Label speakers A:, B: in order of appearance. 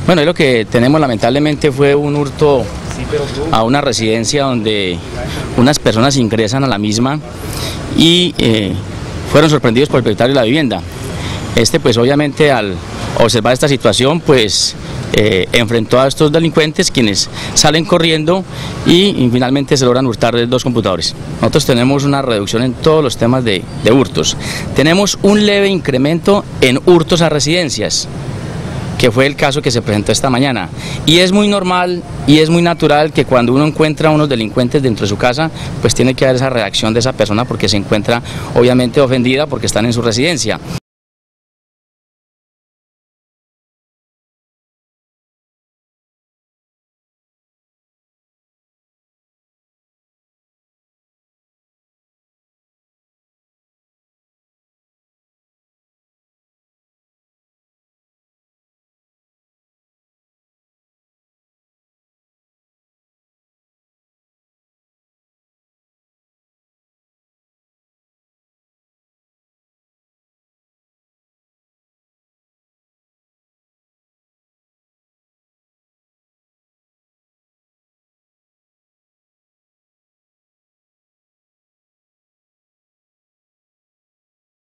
A: Bueno, lo que tenemos lamentablemente fue un hurto a una residencia donde unas personas ingresan a la misma y fueron sorprendidos por el propietario de la vivienda. Pues obviamente al observar esta situación pues enfrentó a estos delincuentes, quienes salen corriendo y finalmente se logran hurtar 2 computadores. Nosotros tenemos una reducción en todos los temas de hurtos. Tenemos un leve incremento en hurtos a residencias, que fue el caso que se presentó esta mañana, y es muy normal y es muy natural que cuando uno encuentra a unos delincuentes dentro de su casa, pues tiene que haber esa reacción de esa persona porque se encuentra obviamente ofendida porque están en su residencia.